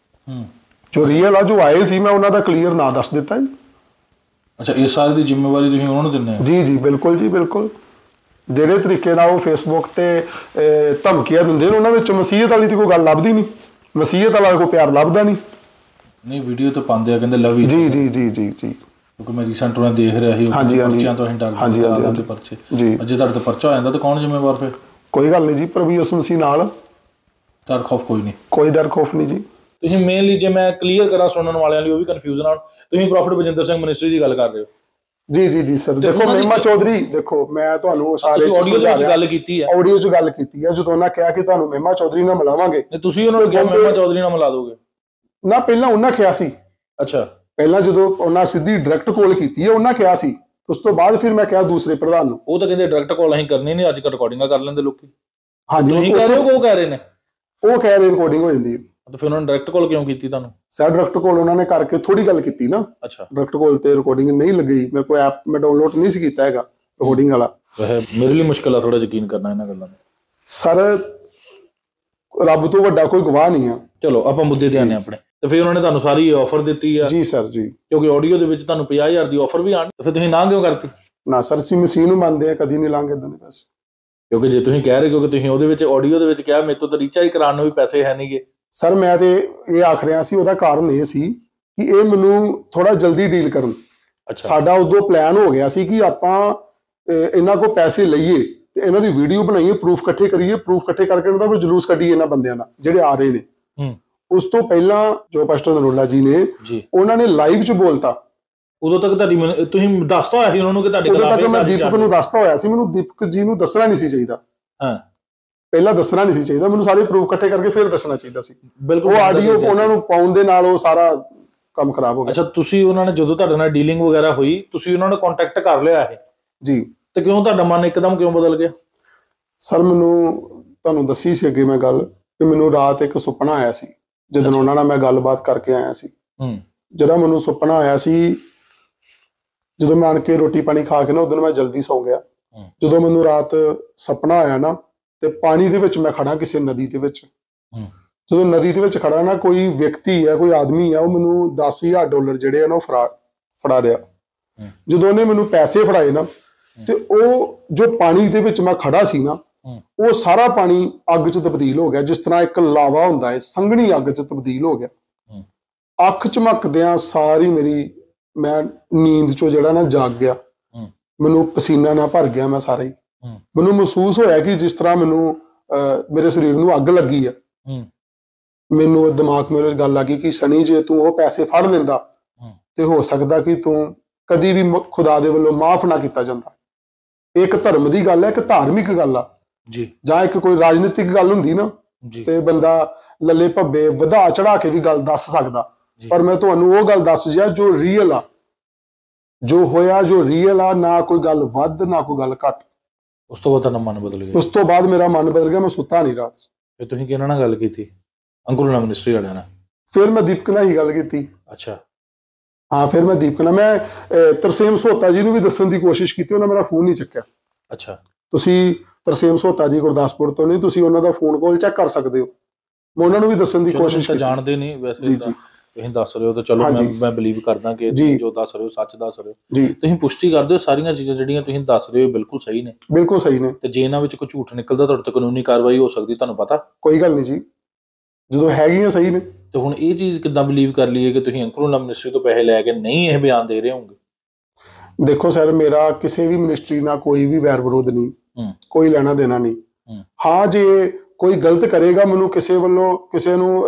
ਜੋ ਰੀਅਲ ਆ, ਜੋ ਆਏ ਸੀ, ਮੈਂ ਉਹਨਾਂ ਦਾ ਕਲੀਅਰ ਨਾਂ ਦੱਸ ਦਿੱਤਾ ਹੈ। ਅੱਛਾ, ਇਸ ਸਾਰੀ ਦੀ ਜ਼ਿੰਮੇਵਾਰੀ ਤੁਸੀਂ ਉਹਨਾਂ ਨੂੰ ਦਿੰਦੇ ਹੋ? ਜੀ ਬਿਲਕੁਲ ਜੀ, ਬਿਲਕੁਲ। ਜਿਹੜੇ ਤਰੀਕੇ ਨਾਲ ਉਹ ਫੇਸਬੁੱਕ ਤੇ ਧਮਕੀਆਂ ਦਿੰਦੇ ਨੇ, ਉਹਨਾਂ ਵਿੱਚ ਮਸੀਹਤ ਵਾਲੀ ਦੀ ਕੋਈ ਗੱਲ ਲੱਭਦੀ ਨਹੀਂ, ਮਸੀਹਤ ਵਾਲਾ ਕੋਈ ਪਿਆਰ ਲੱਭਦਾ ਨਹੀਂ। ਵੀਡੀਓ ਤਾਂ ਪਾਉਂਦੇ ਆ, ਕਹਿੰਦੇ ਲਵ ਯੂ। ਜੀ ਕਿਉਂਕਿ ਮੈਂ ਰੀਸੈਂਟ ਉਹਨਾਂ ਦੇਖ ਰਿਹਾ ਸੀ ਪਰਚਿਆਂ ਤੋਂ ਅਸੀਂ ਡਰਦੇ ਪਰਚੇ। ਜੇ ਤੁਹਾਡੇ ਤੋਂ ਪਰਚਾ ਹੋ ਜਾਂਦਾ ਤਾਂ ਕੌਣ ਜ਼ਿੰਮੇਵਾਰ ਫਿਰ? ਕੋਈ ਗੱਲ ਨਹੀਂ ਜੀ, ਪ੍ਰਭੂ ਯਿਸੂ ਮਸੀਹ ਨਾਲ। ਡਰ ਖੌਫ ਕੋਈ ਨਹੀਂ? ਕੋਈ ਡਰ ਖੌਫ ਨਹੀਂ ਜੀ। ਤੁਸੀਂ ਮੇਨਲੀ, ਜੇ ਮੈਂ ਕਲੀਅਰ ਕਰਾਂ ਸੁਣਨ ਵਾਲਿਆਂ ਲਈ, ਉਹ ਵੀ ਕਨਫਿਊਜ਼ਨ ਆਉਣ, ਤੁਸੀਂ ਪ੍ਰੋਫੈਸਰ ਬਜਿੰਦਰ ਸਿੰਘ ਮਿਨਿਸਟਰੀ ਦੀ ਗੱਲ ਕਰ ਰਹੇ ਹੋ? ਜੀ ਸਰ। ਦੇਖੋ ਮਹਿਮਾ ਚੌਧਰੀ, ਦੇਖੋ ਮੈਂ ਤੁਹਾਨੂੰ ਸਾਰੇ ਆਡੀਓ ਦੇ ਵਿੱਚ ਗੱਲ ਕੀਤੀ ਹੈ, ਆਡੀਓ 'ਚ ਗੱਲ ਕੀਤੀ ਹੈ, ਜਦੋਂ ਉਹਨਾਂ ਕਿਹਾ ਕਿ ਤੁਹਾਨੂੰ ਮਹਿਮਾ ਚੌਧਰੀ ਨਾਲ ਮਿਲਾਵਾਂਗੇ, ਤੁਸੀਂ ਉਹਨਾਂ ਨੂੰ ਕਿਹਾ ਮਹਿਮਾ ਚੌਧਰੀ ਨਾਲ ਮਿਲਾ ਦੋਗੇ? ਨਾ, ਪਹਿਲਾਂ ਉਹਨਾਂ ਕਿਹਾ ਸੀ। ਅੱਛਾ, ਪਹਿਲਾਂ ਜਦੋਂ ਉਹਨਾਂ ਸਿੱਧੀ ਡਾਇਰੈਕਟ ਕਾਲ ਕੀਤੀ ਹੈ, ਉਹਨਾਂ ਕਿਹਾ ਸੀ। ਉਸ ਤੋਂ ਬਾਅਦ ਫਿਰ ਮੈਂ ਕਿਹਾ ਦੂਸਰੇ ਪ੍ਰਧਾਨ ਨੂੰ। ਉਹ ਤਾਂ ਕਹਿੰਦੇ ਡਾਇਰੈਕਟ ਕਾਲ ਅਸੀਂ ਕਰਨੀ ਨਹੀਂ, ਅੱਜ ਕੱਲ੍ਹ ਰਿਕਾਰਡਿੰਗਾਂ ਕਰ ਲੈਂਦੇ ਲੋਕੀ। ਹਾਂਜੀ, ਤੁਸੀਂ ਕਹਿ ਰਹੇ ਹੋ, ਉਹ ਕਹਿ ਰਹੇ ਨੇ? ਉਹ ਕਹਿ ਰਹੇ ਰਿਕਾਰਡਿੰਗ ਹੋ ਜਾਂਦੀ ਹੈ। ਤਾਂ ਫਿਰ ਉਹਨਾਂ ਨੇ ਡਾਇਰੈਕਟ ਕਾਲ ਕਿਉਂ ਕੀਤੀ ਤੁਹਾਨੂੰ? ਸਰ ਡਾਇਰੈਕਟ ਕਾਲ ਉਹਨਾਂ ਨੇ ਕਰਕੇ ਥੋੜੀ ਗੱਲ ਕੀਤੀ ਨਾ। ਅੱਛਾ, ਡਾਇਰੈਕਟ ਕਾਲ ਤੇ ਰਿਕਾਰਡਿੰਗ ਨਹੀਂ ਲੱਗੀ। ਮੇਰੇ ਕੋਲ ਐਪ ਮੈਂ ਡਾਊਨਲੋਡ ਨਹੀਂ ਸੀ ਕੀਤਾ ਹੈਗਾ ਰਿਕਾਰਡਿੰਗ ਵਾਲਾ। ਮੇਰੇ ਲਈ ਮੁਸ਼ਕਿਲ ਆ ਥੋੜਾ ਯਕੀਨ ਕਰਨਾ ਇਹਨਾਂ ਗੱਲਾਂ ਦਾ। ਸਰ ਰੱਬ ਤੋਂ ਵੱਡਾ ਕੋਈ ਗਵਾਹ ਨਹੀਂ ਆ। ਚਲੋ ਆਪਾਂ ਮੁੱਦੇ ਤੇ ਆਨੇ ਆਪਣੇ। ਤੇ ਫਿਰ ਉਹਨਾਂ ਨੇ ਤੁਹਾਨੂੰ ਸਾਰੀ ਆਫਰ ਦਿੱਤੀ ਆ? ਜੀ ਸਰ ਜੀ। ਕਿਉਂਕਿ ਆਡੀਓ ਦੇ ਵਿੱਚ ਤੁਹਾਨੂੰ 50,000 ਦੀ ਆਫਰ ਵੀ ਆਣ, ਤੇ ਫਿਰ ਤੁਸੀਂ ਨਾ ਕਿਉਂ ਕਰਤੀ? ਨਾ ਸਰ, ਅਸੀਂ ਮਸ਼ੀਨ ਨੂੰ ਮੰਨਦੇ ਆ, ਕਦੀ ਨਹੀਂ ਲਾਂਗੇ ਇਦਾਂ ਦੇ ਪੈਸੇ। ਕਿਉਂਕਿ ਜੇ ਤੁਸੀਂ ਕਹਿ ਰਹੇ, ਕਿਉਂਕਿ ਤੁਸੀਂ ਉਹਦੇ ਵਿੱਚ ਆਡੀਓ ਦੇ ਵਿੱਚ ਕਿਹਾ ਮੇਰੇ ਤੋਂ ਤਾਂ ਰੀਚਾਰਜ ਕਰਾਉਣ ਨੂੰ ਵੀ ਪੈਸੇ ਹੈ ਨਹੀਂਗੇ। ਸਰ ਮੈਂ ਤੇ ਇਹ ਆਖ ਰਿਹਾ ਸੀ, ਉਹਦਾ ਕਾਰਨ ਇਹ ਸੀ ਕਿ ਇਹ ਮੈਨੂੰ ਥੋੜਾ ਜਲਦੀ ਡੀਲ ਕਰਨ। ਅੱਛਾ, ਸਾਡਾ ਉਦੋਂ ਪਲਾਨ ਹੋ ਗਿਆ ਸੀ ਕਿ ਆਪਾਂ ਇਹਨਾਂ ਕੋਲ ਪੈਸੇ ਲਈਏ ਤੇ ਇਹਨਾਂ ਦੀ ਵੀਡੀਓ ਬਣਾਈਏ, ਪ੍ਰੂਫ ਇਕੱਠੇ ਕਰੀਏ, ਪ੍ਰੂਫ ਇਕੱਠੇ ਕਰਕੇ ਇਹਨਾਂ ਦਾ ਫਿਰ ਜਲੂਸ ਕੱਢੀਏ ਇਹਨਾਂ ਬੰਦਿਆਂ ਦਾ ਜਿਹੜੇ ਆ ਰਹੇ ਨੇ। ਉਸ ਤੋਂ ਪਹਿਲਾਂ ਜੋ ਪਾਸਟਰ ਨਰੋਲਾ ਜੀ ਨੇ, ਉਹਨਾਂ ਨੇ ਲਾਈਵ 'ਚ ਬੋਲਤਾ। ਉਦੋਂ ਤੱਕ ਤੁਹਾਡੀ ਤੁਸੀਂ ਦੱਸਤਾ ਹੋਇਆ ਸੀ ਉਹਨਾਂ ਨੂੰ ਕਿ ਤੁਹਾਡੇ ਉਦੋਂ ਤੱਕ ਮੈਂ ਦੀਪਕ ਨੂੰ ਦੱਸਤਾ ਹੋਇਆ ਸੀ। ਮੈਨੂੰ ਦੀਪਕ ਜੀ ਨੂੰ ਦੱਸਣਾ ਨਹੀਂ ਸੀ ਚਾਹੀਦਾ। ਹਾਂ, ਪਹਿਲਾਂ ਦੱਸਣਾ ਨਹੀਂ ਸੀ ਚਾਹੀਦਾ ਮੈਨੂੰ। ਸਾਰੇ ਪ੍ਰੂਫ ਇਕੱਠੇ ਕਰਕੇ ਫਿਰ ਦੱਸਣਾ ਚਾਹੀਦਾ ਸੀ। ਬਿਲਕੁਲ, ਉਹ ਆਡੀਓ ਉਹਨਾਂ ਨੂੰ ਪਾਉਣ ਦੇ ਨਾਲ ਉਹ ਸਾਰਾ ਕੰਮ ਖਰਾਬ ਹੋ ਗਿਆ। ਅੱਛਾ, ਤੁਸੀਂ ਉਹਨਾਂ ਨੇ ਜਦੋਂ ਤੁਹਾਡੇ ਨਾਲ ਡੀਲਿੰਗ ਵਗੈਰਾ ਹੋਈ, ਤੁਸੀਂ ਉਹਨਾਂ ਨੂੰ ਕੰਟੈਕਟ ਕਰ ਲਿਆ ਇਹ? ਜੀ। ਤੇ ਕਿਉਂ ਤੁਹਾਡਾ ਮਨ ਇੱਕਦਮ ਕਿਉਂ ਬਦਲ ਗਿਆ? ਸਰ ਮੈਨੂੰ ਤੁਹਾਨੂੰ ਦੱਸੀ ਸੀ ਅੱਗੇ ਮੈਂ ਗੱਲ, ਕਿ ਮੈਨੂੰ ਰਾਤ ਇੱਕ ਸੁਪਨਾ ਆਇਆ ਸੀ ਜਦੋਂ ਉਹਨਾਂ ਨਾਲ ਮੈਂ ਗੱਲਬਾਤ ਕਰਕੇ ਆਇਆ ਸੀ। ਜਿਹੜਾ ਮੈਨੂੰ ਸੁਪਨਾ ਆਇਆ ਸੀ, ਜਦੋਂ ਮੈਂ ਆਣ ਕੇ ਰੋਟੀ ਪਾਣੀ ਖਾ ਕੇ ਨਾ, ਉਦੋਂ ਮੈਂ ਜਲਦੀ ਸੌਂ ਗਿਆ। ਜਦੋਂ ਮੈਨੂੰ ਰਾਤ ਸੁਪਨਾ ਆਇਆ ਨਾ, ਤੇ ਪਾਣੀ ਦੇ ਵਿੱਚ ਮੈਂ ਖੜਾ ਕਿਸੇ ਨਦੀ ਦੇ ਵਿੱਚ। ਜਦੋਂ ਨਦੀ ਦੇ ਵਿੱਚ ਖੜਾ ਨਾ, ਕੋਈ ਵਿਅਕਤੀ ਹੈ, ਕੋਈ ਆਦਮੀ ਹੈ, ਉਹ ਮੈਨੂੰ $10,000 ਜਿਹੜੇ ਆ ਨਾ ਉਹ ਫੜਾ ਰਿਹਾ। ਜਦੋਂ ਉਹਨੇ ਮੈਨੂੰ ਪੈਸੇ ਫੜਾਏ ਨਾ, ਤੇ ਉਹ ਜੋ ਪਾਣੀ ਦੇ ਵਿੱਚ ਮੈਂ ਖੜਾ ਸੀ ਨਾ, ਉਹ ਸਾਰਾ ਪਾਣੀ ਅੱਗ 'ਚ ਤਬਦੀਲ ਹੋ ਗਿਆ। ਜਿਸ ਤਰ੍ਹਾਂ ਇੱਕ ਲਾਵਾ ਹੁੰਦਾ ਹੈ, ਸੰਘਣੀ ਅੱਗ 'ਚ ਤਬਦੀਲ ਹੋ ਗਿਆ। ਅੱਖ ਝਮਕਦਿਆਂ ਸਾਰੀ ਮੈਂ ਨੀਂਦ 'ਚੋਂ ਜਿਹੜਾ ਨਾ ਜਾਗ ਗਿਆ। ਮੈਨੂੰ ਪਸੀਨਾ ਨਾ ਭਰ ਗਿਆ, ਮੈਂ ਸਾਰਾ ਹੀ। ਮੈਨੂੰ ਮਹਿਸੂਸ ਹੋਇਆ ਕਿ ਜਿਸ ਤਰ੍ਹਾਂ ਮੈਨੂੰ ਮੇਰੇ ਸਰੀਰ ਨੂੰ ਅੱਗ ਲੱਗੀ ਆ। ਮੈਨੂੰ ਦਿਮਾਗ ਮੇਰੇ ਗੱਲ ਆ ਗਈ ਕਿ ਸਨੀ, ਜੇ ਤੂੰ ਉਹ ਪੈਸੇ ਫੜ ਲੈਂਦਾ ਤੇ ਹੋ ਸਕਦਾ ਕਿ ਤੂੰ ਕਦੀ ਵੀ ਖੁਦਾ ਦੇ ਵੱਲੋਂ ਮਾਫ ਨਾ ਕੀਤਾ ਜਾਂਦਾ। ਇਹ ਇੱਕ ਧਰਮ ਦੀ ਗੱਲ ਹੈ, ਇੱਕ ਧਾਰਮਿਕ ਗੱਲ ਆ ਜੀ, ਜਾਂ ਇੱਕ ਕੋਈ ਰਾਜਨੀਤਿਕ ਗੱਲ ਹੁੰਦੀ ਨਾ, ਤੇ ਬੰਦਾ ਲੱਲੇ ਭੱਬੇ ਵਧਾ ਚੜਾ ਕੇ ਵੀ ਗੱਲ ਦੱਸ ਸਕਦਾ। ਪਰ ਮੈਂ ਤੁਹਾਨੂੰ ਉਹ ਗੱਲ ਦੱਸ ਜਿਆ ਜੋ ਰੀਅਲ ਆ, ਜੋ ਹੋਇਆ, ਜੋ ਰੀਅਲ ਆ। ਨਾ ਕੋਈ ਗੱਲ ਵੱਧ, ਨਾ ਕੋਈ ਗੱਲ ਘੱਟ। ਉਸ ਤੋਂ ਬਾਅਦ ਮਨ ਬਦਲ ਗਿਆ? ਉਸ ਤੋਂ ਬਾਅਦ ਮੇਰਾ ਮਨ ਬਦਲ ਗਿਆ। ਮੈਂ ਸੁੱਤਾ ਨਹੀਂ ਰਾਤ। ਫਿਰ ਤੁਸੀਂ ਕਿਹਨਾਂ ਨਾਲ ਗੱਲ ਕੀਤੀ? ਅੰਕੁਰ ਨਾਲ, ਮਿਨਿਸਟਰੀ ਵਾਲਿਆਂ ਨਾਲ? ਫਿਰ ਮੈਂ ਦੀਪਕ ਨਾਲ ਹੀ ਗੱਲ ਕੀਤੀ। ਅੱਛਾ, ਹਾਂ, ਫਿਰ ਮੈਂ ਦੀਪਕ ਨਾਲ, ਮੈਂ ਤਰਸੇਮ ਸੋਤਾ ਜੀ ਨੂੰ ਵੀ ਦੱਸਣ ਦੀ ਕੋਸ਼ਿਸ਼ ਕੀਤੀ, ਉਹਨਾਂ ਮੇਰਾ ਫੋਨ ਨਹੀਂ ਚੱਕਿਆ। ਅੱਛਾ, ਤੁਸੀਂ ਤਰਸੇਮ ਸੋਤਾ ਜੀ ਗੁਰਦਾਸਪੁਰ ਤੋਂ ਨਹੀਂ, ਤੁਸੀਂ ਉਹਨਾਂ ਦਾ ਫੋਨ ਕਾਲ ਚੈੱਕ ਕਰ ਸਕਦੇ ਹੋ। ਮੈਂ ਉਹਨਾਂ ਨੂੰ ਵੀ ਦੱਸਣ ਦੀ ਕੋਸ਼ਿਸ਼ ਕੀਤੀ। ਜਾਣਦੇ ਨਹੀਂ ਵੈਸੇ, ਤੁਸੀਂ ਦੱਸ ਰਹੇ ਹੋ ਤਾਂ ਚਲੋ ਮੈਂ ਬਿਲੀਵ ਕਰਦਾ ਕਿ ਜੋ ਦੱਸ ਰਹੇ ਹੋ ਸੱਚ ਦੱਸ ਰਹੇ ਹੋ। ਤੁਸੀਂ ਪੁਸ਼ਟੀ ਕਰਦੇ ਹੋ ਸਾਰੀਆਂ ਚੀਜ਼ਾਂ ਜਿਹੜੀਆਂ ਤੁਸੀਂ ਦੱਸ ਰਹੇ ਹੋ ਬਿਲਕੁਲ ਸਹੀ ਨੇ? ਬਿਲਕੁਲ ਸਹੀ ਨੇ। ਤੇ ਜੇ ਇਹਨਾਂ ਵਿੱਚ ਕੋਈ ਝੂਠ ਨਿਕਲਦਾ, ਤੁਹਾਡੇ ਤੇ ਕਾਨੂੰਨੀ ਕਾਰਵਾਈ ਹੋ ਸਕਦੀ, ਤੁਹਾਨੂੰ ਪਤਾ? ਕੋਈ ਗੱਲ ਨਹੀਂ ਜੀ, ਜਦੋਂ ਹੈਗੀਆਂ ਸਹੀ ਨੇ। ਤੇ ਹੁਣ ਇਹ ਚੀਜ਼ ਕਿੱਦਾਂ ਬਿਲੀਵ ਕਰ ਲਈਏ ਕਿ ਤੁਸੀਂ ਅੰਕੁਰ ਮਿਨਿਸਟਰੀ ਤੋਂ ਪੈਸੇ ਲੈ ਕੇ ਨਹੀਂ ਇਹ ਬਿਆਨ ਦੇ ਰਹੇ ਹੋਗੇ? ਦੇਖੋ ਸਰ, ਮੇਰਾ ਕਿਸੇ ਵੀ ਮਿਨਿਸਟਰੀ ਨਾਲ ਕੋਈ ਵੀ ਵੈਰ ਵਿਰੋਧ ਨਹੀਂ, ਕੋਈ ਲੈਣਾ ਦੇਣਾ ਨਹੀਂ। ਹਾਂ, ਜੇ ਕੋਈ ਗਲਤ ਕਰੇਗਾ, ਮੈਨੂੰ ਕਿਸੇ ਵੱਲੋਂ ਕਿਸੇ ਨੂੰ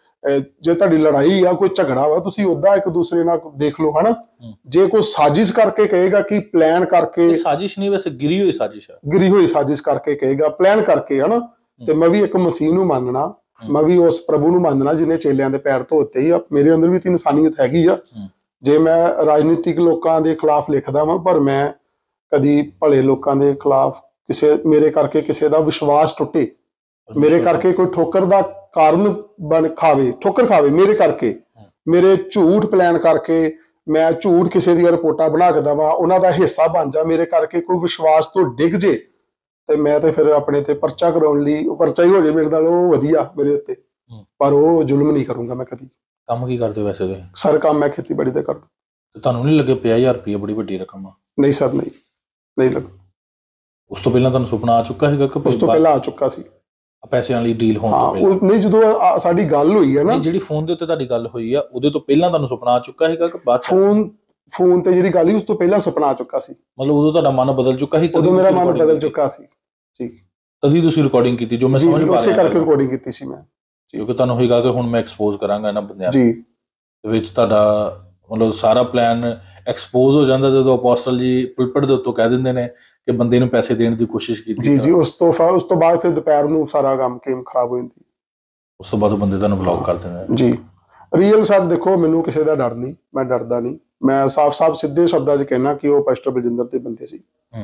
ਜੇ ਤੁਹਾਡੀ ਲੜਾਈ ਆ, ਕੋਈ ਝਗੜਾ ਵਾ, ਤੁਸੀਂ ਓਦਾਂ ਇੱਕ ਦੂਸਰੇ ਨਾਲ ਦੇਖ ਲਓ, ਹਨਾ। ਜੇ ਕੋਈ ਸਾਜ਼ਿਸ਼ ਕਰਕੇ ਕਹੇਗਾ ਕਿ ਪਲਾਨ ਕਰਕੇ, ਸਾਜ਼ਿਸ਼ ਨਹੀਂ ਵੈਸੇ ਗਿਰੀ ਹੋਈ ਸਾਜ਼ਿਸ਼ ਹੈ, ਗਿਰੀ ਹੋਈ ਸਾਜ਼ਿਸ਼ ਕਰਕੇ ਕਹੇਗਾ, ਪਲਾਨ ਕਰਕੇ, ਹਨਾ, ਤੇ ਮੈਂ ਵੀ ਇੱਕ ਮਸੀਹ ਨੂੰ ਮੰਨਣਾ, ਮੈਂ ਵੀ ਉਸ ਪ੍ਰਭੂ ਨੂੰ ਮੰਨਣਾ ਜਿਹਨੇ ਚੇਲਿਆਂ ਦੇ ਪੈਰ ਧੋਤੇ ਹੀ ਆ। ਮੇਰੇ ਅੰਦਰ ਵੀ ਤਾਂ ਇਨਸਾਨੀਅਤ ਹੈਗੀ ਆ। ਜੇ ਮੈਂ ਰਾਜਨੀਤਿਕ ਲੋਕਾਂ ਦੇ ਖਿਲਾਫ ਲਿਖਦਾ ਵਾਂ, ਪਰ ਮੈਂ ਕਦੀ ਭਲੇ ਲੋਕਾਂ ਦੇ ਖਿਲਾਫ ਮੇਰੇ ਕਰਕੇ ਕਿਸੇ ਦਾ ਵਿਸ਼ਵਾਸ ਟੁੱਟੇ, ਮੇਰੇ ਕਰਕੇ ਕੋਈ ਠੋਕਰ ਦਾ ਕਾਰਨ ਠੋਕਰ ਖਾਵੇ, ਮੇਰੇ ਕਰਕੇ, ਮੇਰੇ ਝੂਠ ਪਲਾਨ ਕਰਕੇ, ਮੈਂ ਝੂਠ ਕਿਸੇ ਦੀਆਂ ਰਿਪੋਰਟਾਂ ਬਣਾ ਕੇ ਦੇਵਾਂ, ਉਹਨਾਂ ਦਾ ਹਿੱਸਾ ਬਣ ਜਾ, ਮੇਰੇ ਕਰਕੇ ਕੋਈ ਵਿਸ਼ਵਾਸ ਤੋਂ ਡਿੱਗ ਜੇ, ਤੇ ਮੈਂ ਤੇ ਫਿਰ ਆਪਣੇ ਤੇ ਪਰਚਾ ਕਰਾਉਣ ਲਈ, ਪਰਚਾ ਹੀ ਹੋ ਜਾਏ ਮੇਰੇ ਨਾਲ, ਉਹ ਵਧੀਆ ਮੇਰੇ ਉੱਤੇ। ਪਰ ਉਹ ਜ਼ੁਲਮ ਨਹੀਂ ਕਰੂੰਗਾ ਮੈਂ ਕਦੀ। ਕੰਮ ਕੀ ਕਰਦੇ ਵੈਸੇ ਤੁਸੀਂ? ਸਰ, ਕੰਮ ਮੈਂ ਖੇਤੀਬਾੜੀ ਦਾ ਕਰਦਾ। ਤੇ ਤੁਹਾਨੂੰ ਨਹੀਂ ਲੱਗੇ 50,000 ਰੁਪਏ ਬੜੀ ਵੱਡੀ ਰਕਮ ਆ? ਨਹੀਂ ਸਰ, ਨਹੀਂ ਲੱਗਾ। ਉਸ ਤੋਂ ਪਹਿਲਾਂ ਤੁਹਾਨੂੰ ਸੁਪਨਾ ਆ ਚੁੱਕਾ ਸੀਗਾ ਕਿ? ਉਸ ਤੋਂ ਪਹਿਲਾਂ ਆ ਚੁੱਕਾ ਸੀ, ਪੈਸਿਆਂ ਲਈ ਡੀਲ ਹੋਣ ਤੋਂ ਪਹਿਲਾਂ? ਨਹੀਂ, ਜਦੋਂ ਸਾਡੀ ਗੱਲ ਹੋਈ ਹੈ ਨਾ, ਜਿਹੜੀ ਫੋਨ ਦੇ ਉੱਤੇ ਤੁਹਾਡੀ ਗੱਲ ਹੋਈ ਆ, ਉਹਦੇ ਤੋਂ ਪਹਿਲਾਂ ਤੁਹਾਨੂੰ ਸੁਪਨਾ ਆ ਚੁੱਕਾ ਸੀਗਾ ਕਿ ਬਾਅਦ? ਫੋਨ ਤੇ ਜਿਹੜੀ ਗੱਲ ਹੋਈ, ਉਸ ਤੋਂ ਪਹਿਲਾਂ ਸੁਪਨਾ ਆ ਚੁੱਕਾ ਸੀ। ਮਤਲਬ ਉਦੋਂ ਤੁਹਾਡਾ ਮਨ ਬਦਲ ਚੁੱਕਾ ਸੀ? ਉਦੋਂ ਮੇਰਾ ਮਨ ਬਦਲ ਚੁੱਕਾ ਸੀ ਜੀ। ਤਦੀ ਤੁਸੀਂ ਰਿਕਾਰਡਿੰਗ ਕੀਤੀ ਜੋ ਮੈਂ ਸਮਝ ਪਾ ਰਿਹਾ ਉਸੇ ਕਰਕੇ ਰਿਕਾਰਡਿੰਗ ਕੀਤੀ ਸੀ ਮੈਂ, ਕਿਉਂਕਿ ਤੁਹਾਨੂੰ ਹੋਏਗਾ ਕਿ ਹੁਣ ਮੈਂ ਐਕਸਪੋਜ਼ ਕਰਾਂਗਾ ਇਹਨਾਂ ਬੰਦਿਆਂ ਜੀ ਦੇ ਵਿੱਚ ਤੁਹਾਡਾ ਮਤਲਬ ਸਾਰਾ ਪਲਾਨ ਐਕਸਪੋਜ਼ ਹੋ ਜਾਂਦਾ ਜਦੋਂ ਅਪੋਸਟਲ ਜੀ ਪੁਲਪਿਟ ਦੇ ਉੱਤੋਂ ਕਹਿ ਦਿੰਦੇ ਨੇ ਕਿ ਬੰਦੇ ਨੂੰ ਪੈਸੇ ਦੇਣ ਦੀ ਕੋਸ਼ਿਸ਼ ਕੀਤੀ। ਜੀ ਉਸ ਤੋਂ ਬਾਅਦ ਫਿਰ ਦੁਪਹਿਰ ਨੂੰ ਸਾਰਾ ਕੰਮ ਖਰਾਬ ਹੋ ਜਾਂਦੀ। ਉਸ ਤੋਂ ਬਾਅਦ ਉਹ ਬੰਦੇ ਤੁਹਾਨੂੰ ਬਲੌਕ ਕਰ ਦਿੰਦੇ ਨੇ। ਜੀ ਰੀਅਲ ਸਾਹਿਬ ਦੇਖੋ, ਮੈਨੂੰ ਕਿਸੇ ਦਾ ਡਰ ਨਹੀਂ, ਮੈਂ ਡਰਦਾ ਨਹੀਂ, ਮੈਂ ਸਾਫ਼ ਸਿੱਧੇ ਸ਼ਬਦਾਂ 'ਚ ਕਹਿਣਾ ਕਿ ਉਹ ਪਾਸਟਰ ਬਲਜਿੰਦਰ ਦੇ ਬੰਦੇ ਸੀ,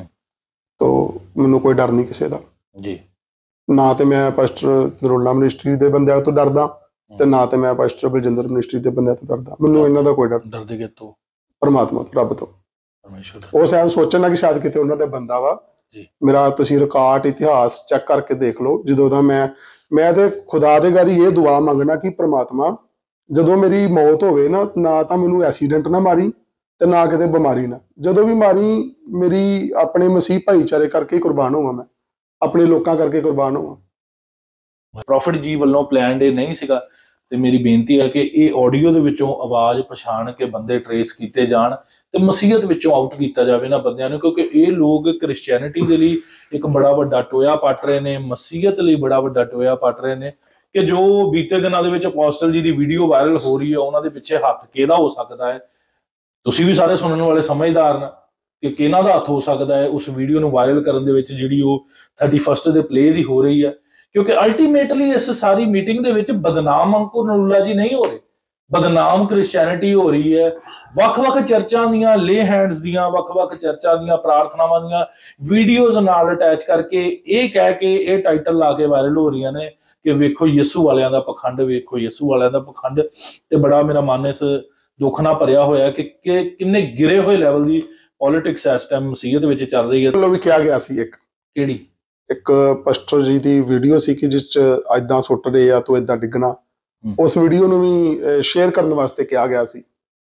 ਤੋ ਮੈਨੂੰ ਕੋਈ ਡਰ ਨਹੀਂ ਕਿਸੇ ਦਾ ਜੀ। ਨਾ ਤੇ ਮੈਂ ਪਾਸਟਰ ਨਰੋਲਾ ਮਿਨਿਸਟਰੀ ਦੇ ਬੰਦਿਆਂ ਤੋਂ ਡਰਦਾ ਤੇ ਨਾ ਤੇ ਮੈਂ ਪਾਸਟਰ ਬਲਜਿੰਦਰ ਮਿਨਿਸਟਰੀ ਦੇ ਬੰਦਿਆਂ ਤੋਂ ਡਰਦਾ। ਮੈਨੂੰ ਇਹਨਾਂ ਦਾ ਕੋਈ ਡਰਦੇ ਕਿਤੋਂ? ਪਰਮਾਤਮਾ ਤੋਂ, ਰੱਬ ਤੋਂ। ਪਰਮੇਸ਼ਵਰ। ਉਹ ਸ਼ਾਇਦ ਸੋਚਣਾ ਕਿ ਸ਼ਾਇਦ ਕਿਤੇ ਉਹਨਾਂ ਦਾ ਬੰਦਾ ਵਾ। ਮੇਰਾ ਤੁਸੀਂ ਰਿਕਾਰਡ ਇਤਿਹਾਸ ਚੈੱਕ ਕਰਕੇ ਦੇਖ ਲਓ, ਜਦੋਂ ਦਾ ਮੈਂ ਤੇ ਖੁਦਾ ਦੇ ਗਾੜੀ ਇਹ ਦੁਆ ਮੰਗਣਾ ਕਿ ਪ੍ਰਮਾਤਮਾ ਜਦੋਂ ਮੇਰੀ ਮੌਤ ਹੋਵੇ ਨਾ ਤਾਂ ਮੈਨੂੰ ਐਕਸੀਡੈਂਟ ਨਾ ਮਾਰੀ ਤੇ ਨਾ ਕਿਤੇ ਬਿਮਾਰੀ ਨਾ, ਜਦੋਂ ਵੀ ਮਾਰੀ ਮੇਰੀ ਆਪਣੇ ਮਸੀਹ ਭਾਈਚਾਰੇ ਕਰਕੇ ਕੁਰਬਾਨ ਹੋਵਾਂ, ਮੈਂ ਆਪਣੇ ਲੋਕਾਂ ਕਰਕੇ ਕੁਰਬਾਨ ਹੋਵਾਂ। ਪ੍ਰੋਫਿਟ ਜੀ ਵੱਲੋਂ ਪਲਾਨ ਇਹ ਨਹੀਂ ਸੀਗਾ ਤੇ ਮੇਰੀ ਬੇਨਤੀ ਹੈ ਕਿ ਇਹ ਆਡੀਓ ਦੇ ਵਿੱਚੋਂ ਆਵਾਜ਼ ਪਛਾਣ ਕੇ ਬੰਦੇ ਟਰੇਸ ਕੀਤੇ ਜਾਣ ਤੇ ਮਸੀਹਤ ਵਿੱਚੋਂ ਆਊਟ ਕੀਤਾ ਜਾਵੇ ਨਾ ਬੰਦਿਆਂ ਨੂੰ, ਕਿਉਂਕਿ ਇਹ ਲੋਕ ਕ੍ਰਿਸਚੀਅਨਿਟੀ ਦੇ ਲਈ ਇੱਕ ਬੜਾ ਵੱਡਾ ਟੋਇਆ ਪੱਟ ਰਹੇ ਨੇ, ਮਸੀਹਤ ਲਈ ਬੜਾ ਵੱਡਾ ਟੋਇਆ ਪੱਟ ਰਹੇ ਨੇ ਕਿ ਜੋ ਬੀਤੇ ਦਿਨਾਂ ਦੇ ਵਿੱਚ ਅਪੋਸਟਲ ਜੀ ਦੀ ਵੀਡੀਓ ਵਾਇਰਲ ਹੋ ਰਹੀ ਹੈ ਉਹਨਾਂ ਦੇ ਪਿੱਛੇ ਹੱਥ ਕਿਹਦਾ ਹੋ ਸਕਦਾ ਹੈ। ਤੁਸੀਂ ਵੀ ਸਾਰੇ ਸੁਣਨ ਵਾਲੇ ਸਮਝਦਾਰ ਨਾ ਕਿ ਕਿਹਨਾਂ ਦਾ ਹੱਥ ਹੋ ਸਕਦਾ ਹੈ ਉਸ ਵੀਡੀਓ ਨੂੰ ਵਾਇਰਲ ਕਰਨ ਦੇ ਵਿੱਚ ਜਿਹੜੀ ਉਹ 31 ਦੇ ਪਲੇ ਦੀ ਹੋ ਰਹੀ ਹੈ, ਕਿਉਂਕਿ ਅਲਟੀਮੇਟਲੀ ਇਸ ਸਾਰੀ ਮੀਟਿੰਗ ਦੇ ਵਿੱਚ ਬਦਨਾਮ ਅੰਕੁਰ ਨਰੂਲਾ ਜੀ ਨਹੀਂ ਹੋ ਰਹੇ, ਬਦਨਾਮ ਕ੍ਰਿਸਚੀਅਨਿਟੀ ਹੋ ਰਹੀ ਹੈ। ਵੱਖ-ਵੱਖ ਚਰਚਾਂ ਦੀਆਂ, ਲੇ ਹੈਂਡਸ ਦੀਆਂ, ਵੱਖ-ਵੱਖ ਚਰਚਾਂ ਦੀਆਂ ਪ੍ਰਾਰਥਨਾਵਾਂ ਦੀਆਂ ਵੀਡੀਓਜ਼ ਨਾਲ ਅਟੈਚ ਕਰਕੇ ਇਹ ਕਹਿ ਕੇ ਇਹ ਟਾਈਟਲ ਲਾ ਕੇ ਵਾਇਰਲ ਹੋ ਰਹੀਆਂ ਨੇ ਕਿ ਵੇਖੋ ਯਿਸੂ ਵਾਲਿਆਂ ਦਾ ਪਖੰਡ, ਵੇਖੋ ਯਿਸੂ ਵਾਲਿਆਂ ਦਾ ਪਖੰਡ। ਤੇ ਬੜਾ ਮੇਰਾ ਮਨ ਇਸ ਦੁੱਖ ਨਾਲ ਭਰਿਆ ਹੋਇਆ ਕਿ ਕਿੰਨੇ ਗਿਰੇ ਹੋਏ ਲੈਵਲ ਦੀ ਪੋਲਿਟਿਕਸ ਇਸ ਟਾਈਮ ਮਸੀਹਤ ਵਿੱਚ ਚੱਲ ਰਹੀ ਹੈ। ਚਲੋ ਵੀ ਕਿਹਾ ਗਿਆ ਸੀ ਕਿਹੜੀ ਇੱਕ ਪਾਸਟਰ ਜੀ ਦੀ ਵੀਡੀਓ ਸੀ ਕਿ ਜਿਸ ਚ ਏਦਾਂ ਸੁੱਟ ਰਹੇ ਆ ਤੂੰ ਏਦਾਂ ਡਿੱਗਣਾ, ਉਸ ਵੀਡੀਓ ਨੂੰ ਵੀ ਸ਼ੇਅਰ ਕਰਨ ਵਾਸਤੇ ਕਿਹਾ ਗਿਆ ਸੀ,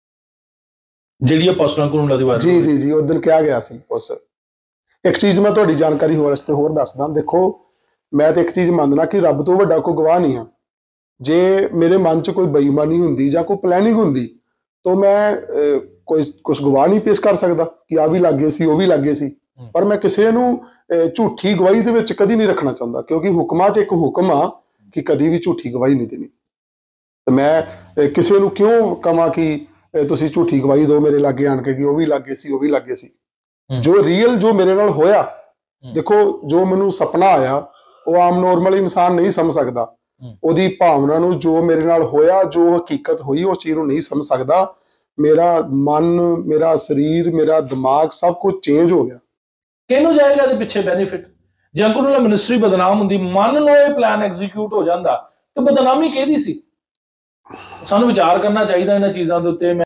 ਜਿਹੜੀ ਅਪੋਸਟਲਾਂ ਕੋਲੋਂ ਦੀ ਵਾਰ ਜੀ ਉਸ ਦਿਨ ਕਿਹਾ ਗਿਆ ਸੀ। ਉਸ ਇੱਕ ਚੀਜ਼ ਮੈਂ ਤੁਹਾਡੀ ਜਾਣਕਾਰੀ ਹੋਰ ਦੱਸਦਾ, ਦੇਖੋ ਮੈਂ ਤੇ ਇੱਕ ਚੀਜ਼ ਮੰਨਦਾ ਕਿ ਰੱਬ ਤੋਂ ਵੱਡਾ ਕੋਈ ਗਵਾਹ ਨਹੀਂ ਆ। ਜੇ ਮੇਰੇ ਮਨ 'ਚ ਕੋਈ ਬੇਈਮਾਨੀ ਹੁੰਦੀ ਜਾਂ ਕੋਈ ਪਲੈਨਿੰਗ ਹੁੰਦੀ ਤਾਂ ਮੈਂ ਕੁਝ ਗਵਾਹ ਨਹੀਂ ਪੇਸ਼ ਕਰ ਸਕਦਾ ਕਿ ਆ ਵੀ ਲੱਗੇ ਸੀ, ਉਹ ਵੀ ਲੱਗੇ ਸੀ, ਪਰ ਮੈਂ ਕਿਸੇ ਨੂੰ ਝੂਠੀ ਗਵਾਹੀ ਦੇ ਵਿੱਚ ਕਦੀ ਨਹੀਂ ਰੱਖਣਾ ਚਾਹੁੰਦਾ, ਕਿਉਂਕਿ ਹੁਕਮਾਂ 'ਚ ਇੱਕ ਹੁਕਮ ਆ ਕਿ ਕਦੀ ਵੀ ਝੂਠੀ ਗਵਾਹੀ ਨਹੀਂ ਦੇਣੀ। ਤੇ ਮੈਂ ਕਿਸੇ ਨੂੰ ਕਿਉਂ ਕਹਾਂ ਕਿ ਤੁਸੀਂ ਝੂਠੀ ਗਵਾਹੀ ਦਿਓ ਮੇਰੇ ਲਾਗੇ ਆਣ ਕੇ ਕਿ ਉਹ ਵੀ ਲੱਗੇ ਸੀ, ਉਹ ਵੀ ਲੱਗੇ ਸੀ। ਜੋ ਰੀਅਲ ਜੋ ਮੇਰੇ ਨਾਲ ਹੋਇਆ, ਦੇਖੋ ਜੋ ਮੈਨੂੰ ਸੁਪਨਾ ਆਇਆ ਉਹ ਆਮ ਨੋਰਮਲ ਇਨਸਾਨ ਨਹੀਂ ਸਮਝ ਸਕਦਾ, ਉਹਦੀ ਭਾਵਨਾ ਨੂੰ ਜੋ ਮੇਰੇ ਨਾਲ ਹੋਇਆ, ਜੋ ਹਕੀਕਤ ਹੋਈ ਉਸ ਚੀਜ਼ ਨੂੰ ਨਹੀਂ ਸਮਝ ਸਕਦਾ। ਮੇਰਾ ਮਨ, ਮੇਰਾ ਸਰੀਰ, ਮੇਰਾ ਦਿਮਾਗ ਸਭ ਕੁਝ ਚੇਂਜ ਹੋ ਗਿਆ। ਕਿਹਨੂੰ ਜਾਏਗਾ ਇਹਦੇ ਪਿੱਛੇ ਬੈਨੀਫਿਟ? ਜੇ ਅੰਕੁਰ ਨਰੂਲਾ ਮਿਨਿਸਟਰੀ ਬਦਨਾਮ ਹੁੰਦੀ, ਮੰਨ ਲਓ ਇਹ ਪਲਾਨ ਐਗਜ਼ੀਕਿਊਟ ਹੋ ਜਾਂਦਾ, ਤੇ ਬਦਨਾਮੀ ਕਿਹਦੀ ਸੀ? ਸਾਨੂੰ ਵਿਚਾਰ ਕਰਨਾ ਚਾਹੀਦਾ ਇਹਨਾਂ ਚੀਜ਼ਾਂ ਦੇ ਉੱਤੇ।